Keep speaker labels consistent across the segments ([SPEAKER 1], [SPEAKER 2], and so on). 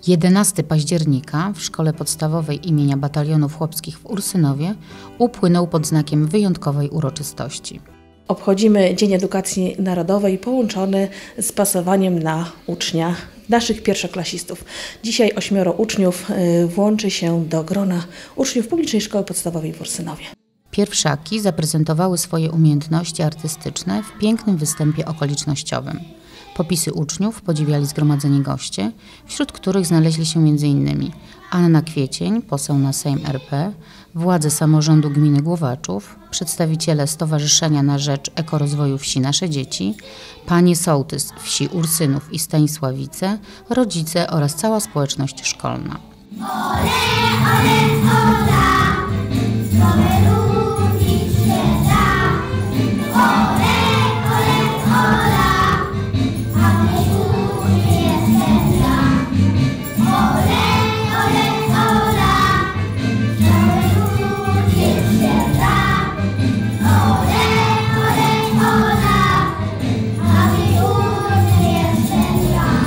[SPEAKER 1] 11 października w Szkole Podstawowej imienia Batalionów Chłopskich w Ursynowie upłynął pod znakiem wyjątkowej uroczystości.
[SPEAKER 2] Obchodzimy Dzień Edukacji Narodowej połączony z pasowaniem na ucznia naszych pierwszoklasistów. Dzisiaj 8 uczniów włączy się do grona uczniów Publicznej Szkoły Podstawowej w Ursynowie.
[SPEAKER 1] Pierwszaki zaprezentowały swoje umiejętności artystyczne w pięknym występie okolicznościowym. Popisy uczniów podziwiali zgromadzeni goście, wśród których znaleźli się m.in. Anna Kwiecień, poseł na Sejm RP, władze samorządu gminy Głowaczów, przedstawiciele Stowarzyszenia na Rzecz Ekorozwoju Wsi Nasze Dzieci, panie sołtys wsi Ursynów i Stanisławice, rodzice oraz cała społeczność szkolna.
[SPEAKER 3] Ole, ole, ola, zdrowe ludzi się da. Ole, ole, ola, a my uczy jestem ja. Ole, ole, ola, zdrowe ludzi się da. Ole, ole, ola, a my uczy jestem ja.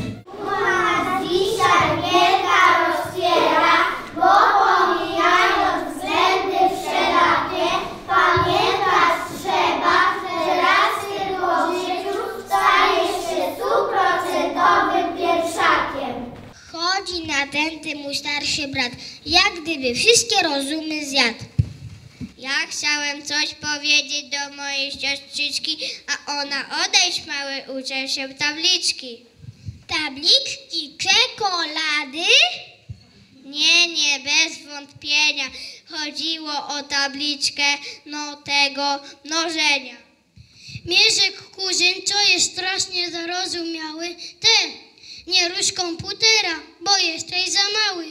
[SPEAKER 3] Nas dzisiaj wielka rozpiera, bo pomijając względy wszelakie, pamiętać trzeba, że raz tylko w życiu stajesz się 100% pierwszakiem.
[SPEAKER 4] Chodzi nadęty mój starszy brat, jak gdyby wszystkie rozumy zjadł. Ja chciałem coś powiedzieć do mojej siostrzyczki, a ona odejdź mały, uczę się tabliczki. Tabliczki czekolady? Nie, bez wątpienia. Chodziło o tabliczkę tego mnożenia. Mierzek kuzyn, co jest strasznie zarozumiały, nie rusz komputera, bo jesteś za mały.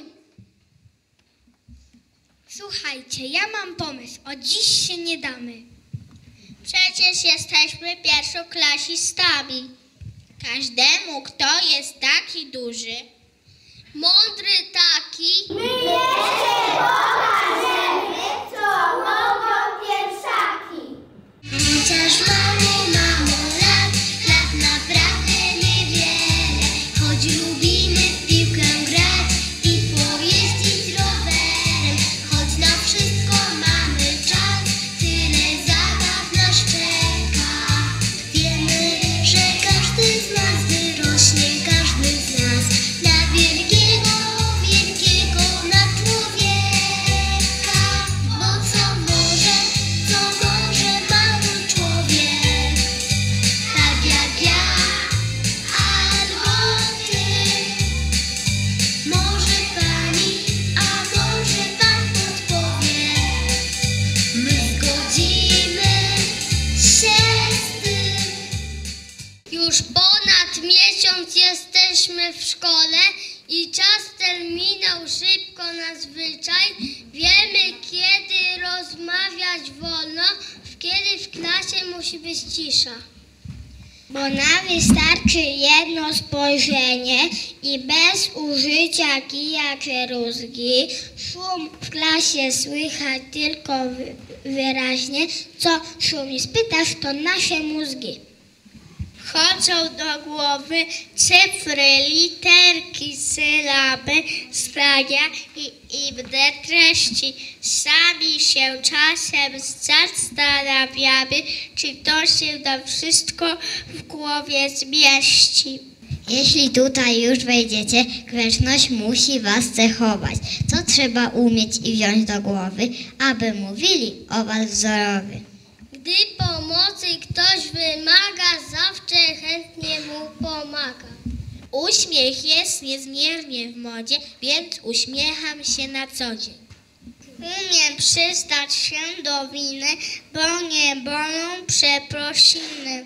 [SPEAKER 4] Słuchajcie, ja mam pomysł, od dziś się nie damy. Przecież jesteśmy pierwszoklasistami. Każdemu, kto jest taki duży, mądry taki,
[SPEAKER 3] My jeszcze pokażemy, co mogą pierwszaki.
[SPEAKER 4] chociaż mamo lat naprawdę niewiele, choć lubimy w piłkę grać i pojeździć rowerem, choć na wszystko mamy czas, tyle zabaw nas czeka. Wiemy, że każdy z nas wyrośnie, każdy z nas na wielkiego na człowieka, bo co może mały człowiek, tak jak ja albo ty. Może pani, a może pan podpowie, my zgodzimy się z tym. Już ponad miesiąc jesteśmy w szkole i czas ten minął szybko nadzwyczaj. Wiemy, kiedy rozmawiać wolno, kiedy w klasie musi być cisza. Bo nam wystarczy jedno spojrzenie i bez użycia kija czy rózgi szum w klasie słychać tylko wyraźnie. Co szumi? Spytasz, to nasze mózgi. Wchodzą do głowy cyfry, literki, sylaby, zdania i inne treści. Sami się czasem zastanawiamy, czy to się nam wszystko w głowie zmieści. Jeśli tutaj już wejdziecie, grzeczność musi was cechować. Co trzeba umieć i wziąć do głowy, aby mówili o was wzorowy? Gdy pomocy ktoś wymaga, zawsze chętnie mu pomaga. Uśmiech jest niezmiernie w modzie, więc uśmiecham się na co dzień. Umiem przystać się do winy, bo nie bolą przeprosiny.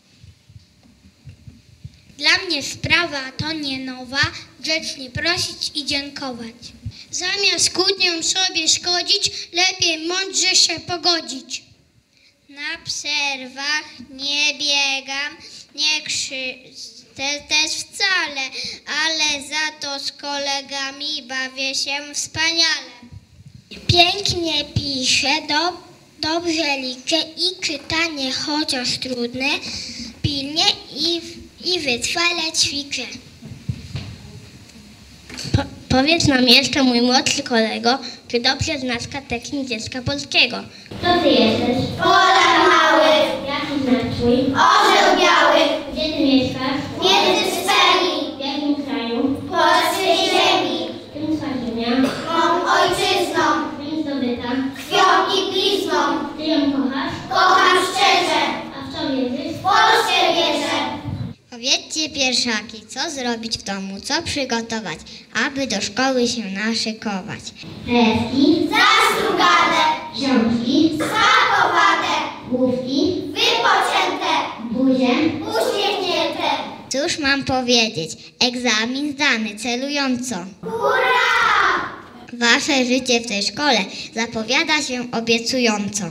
[SPEAKER 4] Dla mnie sprawa to nie nowa, grzecznie prosić i dziękować. Zamiast kłótnią sobie szkodzić, lepiej mądrze się pogodzić. Na przerwach nie biegam, nie krzyczę też wcale, ale za to z kolegami bawię się wspaniale. Pięknie piszę, dobrze liczę i czytanie chociaż trudne, pilnie i wytrwale ćwiczę. Powiedz nam jeszcze, mój młodszy kolego, czy dobrze znasz katechin dziecka polskiego? Kto ty jesteś?
[SPEAKER 3] Polak mały,
[SPEAKER 4] Jaki znak twój?
[SPEAKER 3] orzeł biały,
[SPEAKER 4] Gdzie ty mieszkasz?
[SPEAKER 3] między sferni,
[SPEAKER 4] W jakim kraju?
[SPEAKER 3] polskiej ziemi,
[SPEAKER 4] Czym twa ziemia?
[SPEAKER 3] mą ojczyzną,
[SPEAKER 4] Czym zdobyta?
[SPEAKER 3] krwią i blizną,
[SPEAKER 4] Ty ją kochasz?
[SPEAKER 3] kocham szczerze,
[SPEAKER 4] A w co wierzysz?
[SPEAKER 3] w Polskę wierzę.
[SPEAKER 4] Powiedzcie pierwszaki, co zrobić w domu, co przygotować, aby do szkoły się naszykować. Kreski,
[SPEAKER 3] Zastrugane,
[SPEAKER 4] książki,
[SPEAKER 3] spakowane,
[SPEAKER 4] główki,
[SPEAKER 3] wypoczęte,
[SPEAKER 4] buzie.
[SPEAKER 3] uśmiechnięte.
[SPEAKER 4] Cóż mam powiedzieć? Egzamin zdany celująco.
[SPEAKER 3] Hurra!
[SPEAKER 4] Wasze życie w tej szkole zapowiada się obiecująco.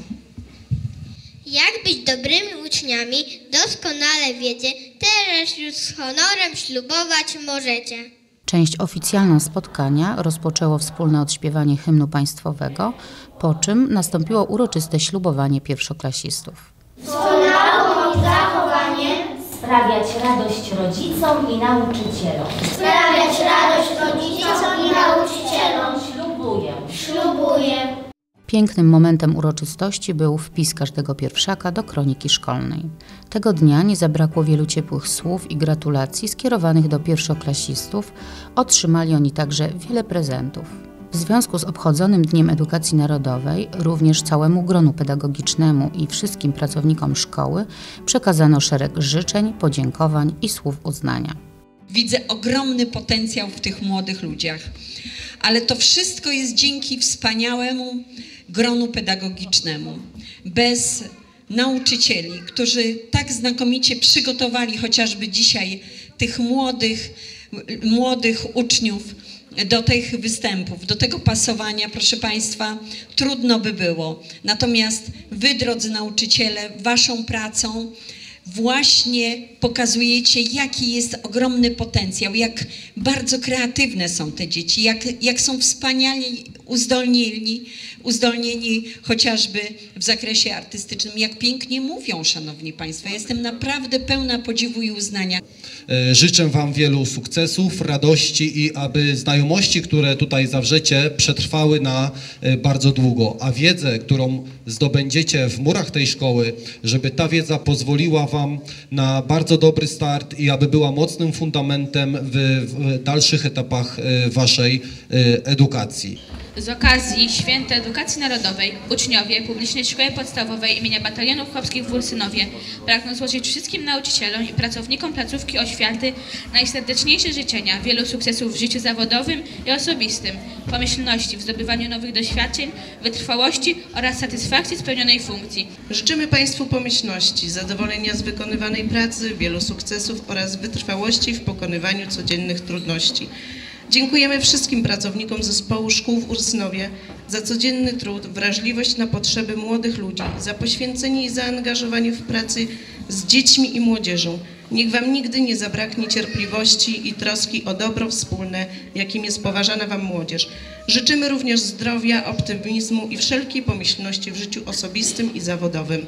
[SPEAKER 4] Jak być dobrymi uczniami, doskonale wiecie, teraz już z honorem ślubować możecie.
[SPEAKER 1] Część oficjalna spotkania rozpoczęło wspólne odśpiewanie hymnu państwowego, po czym nastąpiło uroczyste ślubowanie pierwszoklasistów.
[SPEAKER 3] Nauką i zachowaniem
[SPEAKER 5] sprawiać radość rodzicom i nauczycielom.
[SPEAKER 3] sprawiać radość rodzicom i nauczycielom. Ślubuję.
[SPEAKER 1] Pięknym momentem uroczystości był wpis każdego pierwszaka do kroniki szkolnej. Tego dnia nie zabrakło wielu ciepłych słów i gratulacji skierowanych do pierwszoklasistów. Otrzymali oni także wiele prezentów. W związku z obchodzonym Dniem Edukacji Narodowej również całemu gronu pedagogicznemu i wszystkim pracownikom szkoły przekazano szereg życzeń, podziękowań i słów uznania.
[SPEAKER 6] Widzę ogromny potencjał w tych młodych ludziach, ale to wszystko jest dzięki wspaniałemu gronu pedagogicznemu. Bez nauczycieli, którzy tak znakomicie przygotowali chociażby dzisiaj tych młodych uczniów do tych występów, do tego pasowania, proszę Państwa, trudno by było. Natomiast wy, drodzy nauczyciele, waszą pracą właśnie pokazujecie, jaki jest ogromny potencjał, jak bardzo kreatywne są te dzieci, jak są wspaniale uzdolnieni chociażby w zakresie artystycznym, jak pięknie mówią, szanowni Państwo. Jestem naprawdę pełna podziwu i uznania.
[SPEAKER 7] Życzę Wam wielu sukcesów, radości i aby znajomości, które tutaj zawrzecie, przetrwały na bardzo długo, a wiedzę, którą zdobędziecie w murach tej szkoły, żeby ta wiedza pozwoliła Wam na bardzo dobry start i aby była mocnym fundamentem w dalszych etapach Waszej edukacji.
[SPEAKER 8] Z okazji Święta Edukacji Narodowej uczniowie Publicznej Szkoły Podstawowej imienia Batalionów Chłopskich w Ursynowie pragną złożyć wszystkim nauczycielom i pracownikom placówki oświaty najserdeczniejsze życzenia, wielu sukcesów w życiu zawodowym i osobistym, pomyślności w zdobywaniu nowych doświadczeń, wytrwałości oraz satysfakcji spełnionej funkcji.
[SPEAKER 9] Życzymy Państwu pomyślności, zadowolenia z wykonywanej pracy, wielu sukcesów oraz wytrwałości w pokonywaniu codziennych trudności. Dziękujemy wszystkim pracownikom Zespołu Szkół w Ursynowie za codzienny trud, wrażliwość na potrzeby młodych ludzi, za poświęcenie i zaangażowanie w pracy z dziećmi i młodzieżą. Niech Wam nigdy nie zabraknie cierpliwości i troski o dobro wspólne, jakim jest poważana Wam młodzież. Życzymy również zdrowia, optymizmu i wszelkiej pomyślności w życiu osobistym i zawodowym.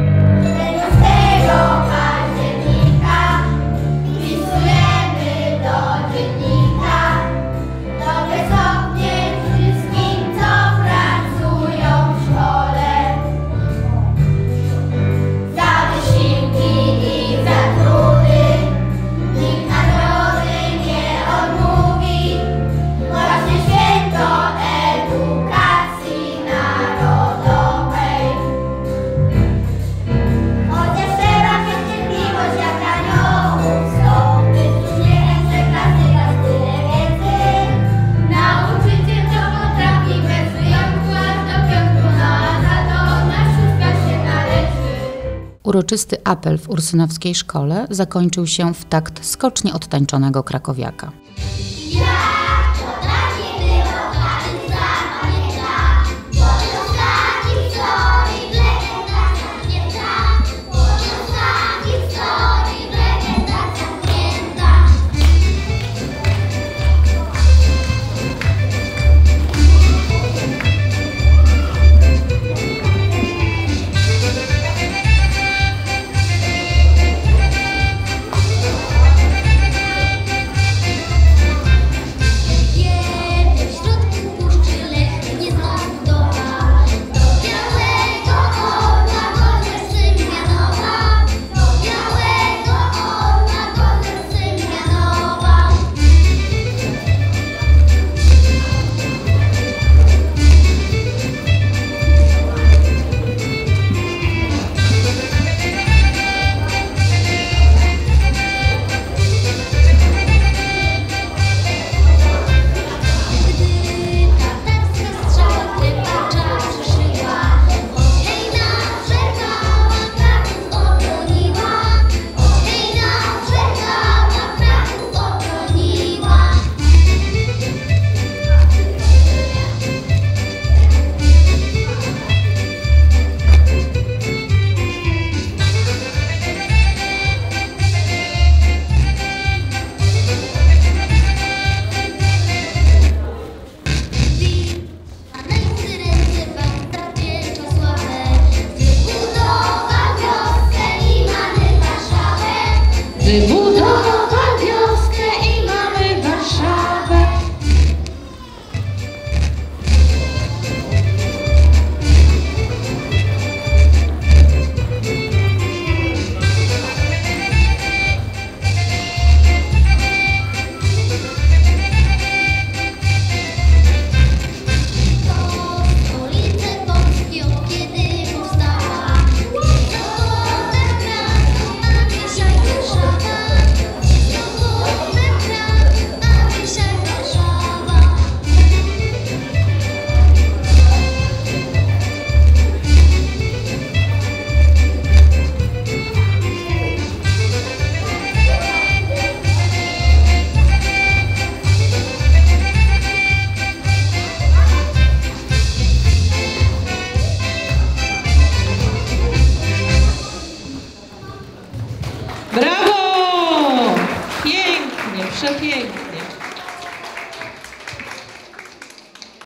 [SPEAKER 1] Uroczysty apel w ursynowskiej szkole zakończył się w takt skocznie odtańczonego krakowiaka.
[SPEAKER 2] Przepięknie.